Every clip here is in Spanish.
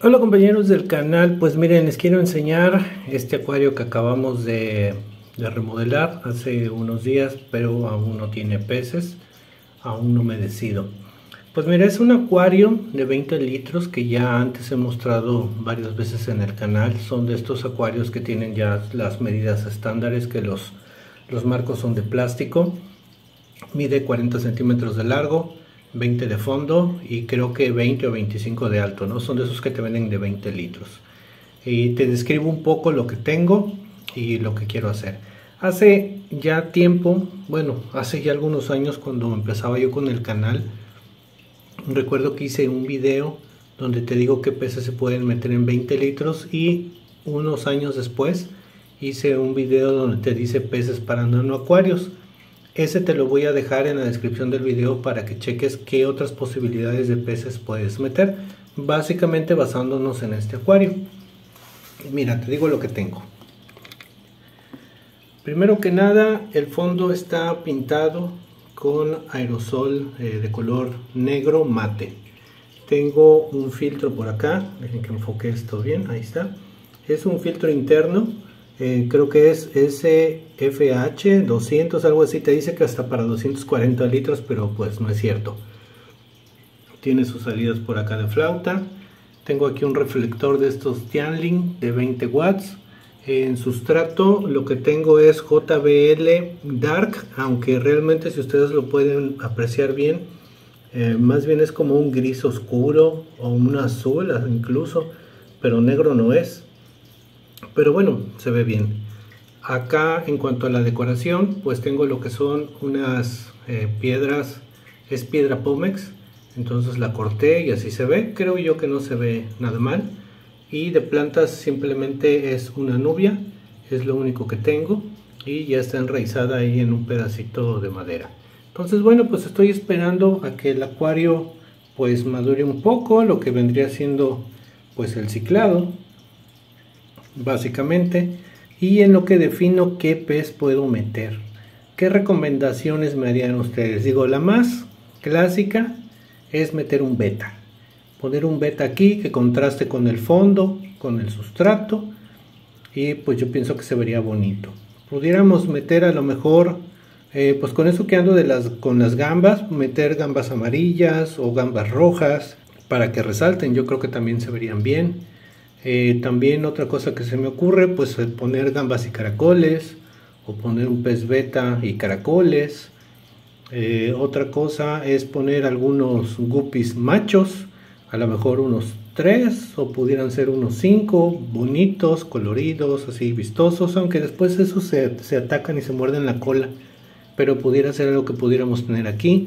Hola compañeros del canal, pues miren, les quiero enseñar este acuario que acabamos de remodelar hace unos días, pero aún no tiene peces, aún no me decido. Pues mira, es un acuario de 20 litros que ya antes he mostrado varias veces en el canal. Son de estos acuarios que tienen ya las medidas estándares, que los marcos son de plástico. Mide 40 centímetros de largo, 20 de fondo y creo que 20 o 25 de alto, ¿no? Son de esos que te venden de 20 litros. Y te describo un poco lo que tengo y lo que quiero hacer. Hace ya tiempo, bueno, hace ya algunos años cuando empezaba yo con el canal, recuerdo que hice un video donde te digo qué peces se pueden meter en 20 litros y unos años después hice un video donde te dice peces para nanoacuarios. Ese te lo voy a dejar en la descripción del video para que cheques qué otras posibilidades de peces puedes meter, básicamente basándonos en este acuario. Mira, te digo lo que tengo. Primero que nada, el fondo está pintado con aerosol de color negro mate. Tengo un filtro por acá, dejen que enfoque esto bien, ahí está. Es un filtro interno. Creo que es SFH 200, algo así, te dice que hasta para 240 litros, pero pues no es cierto. Tiene sus salidas por acá de flauta. Tengo aquí un reflector de estos Tianling de 20 watts. En sustrato lo que tengo es JBL Dark, aunque realmente si ustedes lo pueden apreciar bien, más bien es como un gris oscuro o un azul incluso, pero negro no es. Pero bueno, se ve bien. Acá en cuanto a la decoración, pues tengo lo que son unas piedras, es piedra Pómex, entonces la corté y así se ve. Creo yo que no se ve nada mal. Y de plantas simplemente es una nubia, es lo único que tengo y ya está enraizada ahí en un pedacito de madera. Entonces bueno, pues estoy esperando a que el acuario pues madure un poco, lo que vendría siendo pues el ciclado básicamente, y en lo que defino qué pez puedo meter. ¿Qué recomendaciones me harían ustedes? Digo, la más clásica es meter un beta, poner un beta aquí que contraste con el fondo, con el sustrato, y pues yo pienso que se vería bonito. Pudiéramos meter a lo mejor pues con eso que ando con las gambas, meter gambas amarillas o gambas rojas para que resalten. Yo creo que también se verían bien. También otra cosa que se me ocurre, pues poner gambas y caracoles, o poner un pez beta y caracoles. Otra cosa es poner algunos guppies machos, a lo mejor unos 3 o pudieran ser unos 5, bonitos, coloridos, así vistosos, aunque después esos se atacan y se muerden la cola, pero pudiera ser algo que pudiéramos tener aquí.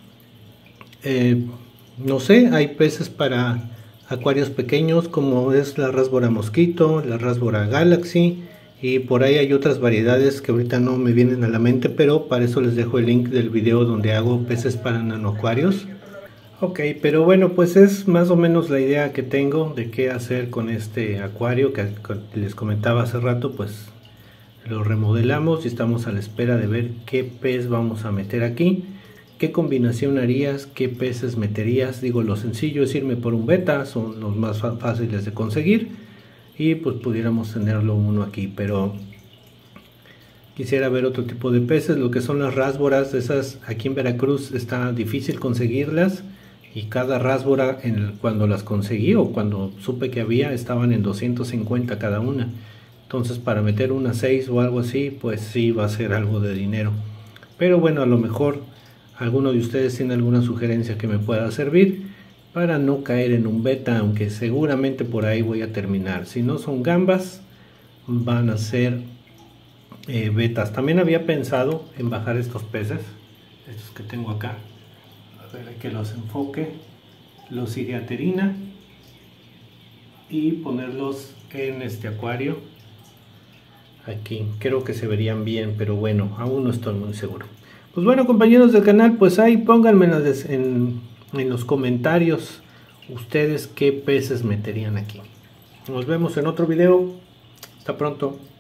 No sé, hay peces para acuarios pequeños como es la Rasbora Mosquito, la Rasbora Galaxy, y por ahí hay otras variedades que ahorita no me vienen a la mente, pero para eso les dejo el link del video donde hago peces para nanoacuarios. Ok, pero bueno, pues es más o menos la idea que tengo de qué hacer con este acuario que les comentaba hace rato. Pues lo remodelamos y estamos a la espera de ver qué pez vamos a meter aquí. ¿Qué combinación harías? ¿Qué peces meterías? Digo, lo sencillo es irme por un beta, son los más fáciles de conseguir y pues pudiéramos tenerlo uno aquí, pero quisiera ver otro tipo de peces, lo que son las rásboras. Esas aquí en Veracruz está difícil conseguirlas y cada rásbora cuando las conseguí o cuando supe que había estaban en 250 cada una. Entonces para meter unas 6 o algo así, pues sí va a ser algo de dinero, pero bueno, a lo mejor alguno de ustedes tiene alguna sugerencia que me pueda servir para no caer en un beta, aunque seguramente por ahí voy a terminar. Si no son gambas, van a ser betas. También había pensado en bajar estos peces, estos que tengo acá, a ver que los enfoque, los Iriaterina, y ponerlos en este acuario aquí. Creo que se verían bien, pero bueno, aún no estoy muy seguro. Pues bueno, compañeros del canal, pues ahí pónganme en los comentarios ustedes qué peces meterían aquí. Nos vemos en otro video. Hasta pronto.